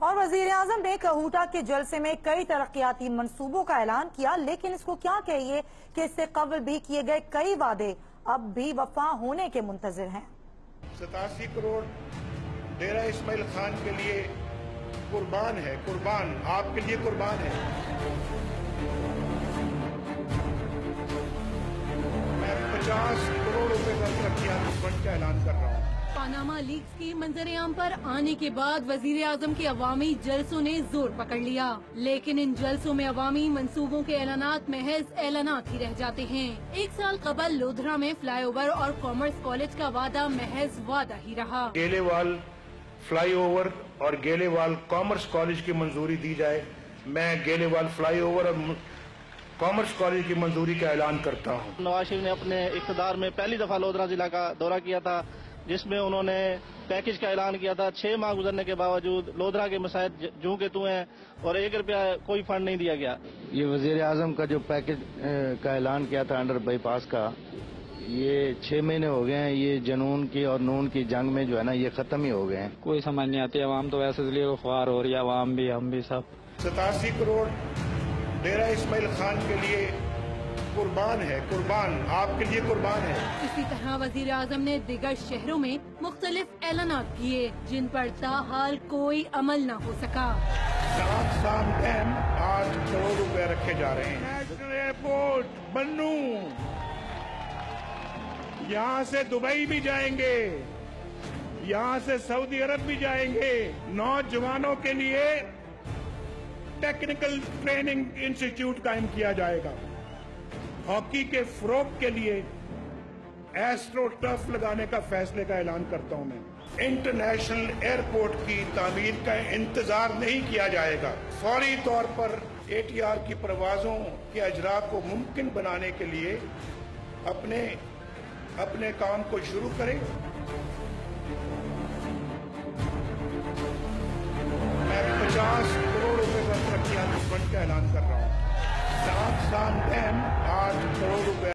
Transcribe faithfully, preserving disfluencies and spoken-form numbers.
اور وزیر اعظم نے کہوٹا کے جلسے میں کئی ترقیاتی منصوبوں کا اعلان کیا، لیکن اس کو کیا کہیے کہ اس سے قبل بھی کیے گئے کئی وعدے اب بھی وفا ہونے کے منتظر ہیں۔ ستاسی کروڑ ڈیرہ اسماعیل خان کے لیے قربان ہے، قربان آپ کے لیے قربان ہے۔ میں پچاس کروڑ روپے کا ترقیاتی فنڈ کا اعلان کر رہا ہوں۔ پاناما لیکس کی منظر عام پر آنے کے بعد وزیر اعظم کے عوامی جلسوں نے زور پکڑ لیا، لیکن ان جلسوں میں عوامی منصوبوں کے اعلانات محض اعلانات ہی رہ جاتے ہیں۔ ایک سال قبل لودھرا میں فلائی اوور اور کامرس کالج کا وعدہ محض وعدہ ہی رہا۔ گیلے وال فلائی اوور اور گیلے وال کامرس کالج کی منظوری دی جائے۔ میں گیلے وال فلائی اوور اور کامرس کالج کی منظوری کا اعلان کرتا ہوں۔ نواز شریف نے اپنے اقتدار میں پہلی دفعہ لودھرا ضلع کا دورہ کیا تھا، جس میں انہوں نے پیکج کا اعلان کیا تھا۔ چھ ماہ گزرنے کے باوجود لودھرا کے مسائل جوں کے توں ہیں اور ایک روپیہ کوئی فنڈ نہیں دیا گیا۔ یہ وزیر اعظم کا جو پیکج کا اعلان کیا تھا انڈر بائی پاس کا، یہ چھ مہینے ہو گئے ہیں۔ یہ جنون کی اور نون کی جنگ میں جو ہے نا یہ ختم ہی ہو گئے ہیں۔ کوئی سمجھ نہیں آتی، عوام تو ویسے اس لیے خوار ہو رہی ہے، عوام بھی ہم بھی سب۔ ستاسی کروڑ ڈیرہ اسماعیل خان کے لیے قربان ہے، قربان آپ کے لیے قربان ہے۔ اسی طرح وزیر اعظم نے دیگر شہروں میں مختلف اعلانات کیے جن پر تاحال کوئی عمل نہ ہو سکا۔ سام ڈیم آٹھ کروڑ روپے رکھے جا رہے ہیں۔ نیشنل ایئرپورٹ بنو، یہاں سے دبئی بھی جائیں گے، یہاں سے سعودی عرب بھی جائیں گے۔ نوجوانوں کے لیے ٹیکنیکل ٹریننگ انسٹیٹیوٹ قائم کیا جائے گا۔ ہاکی کے فروغ کے لیے ایسٹرو ٹرف لگانے کا فیصلے کا اعلان کرتا ہوں میں۔ انٹرنیشنل ایئرپورٹ کی تعمیر کا انتظار نہیں کیا جائے گا۔ فوری طور پر اے ٹی آر کی پروازوں کے اجراء کو ممکن بنانے کے لیے اپنے اپنے کام کو شروع کریں۔ میں پچاس کروڑ روپے کا ترقیاتی فنڈ کا اعلان کر رہا ہوں۔ سام ڈیم آٹھ کروڑ روپے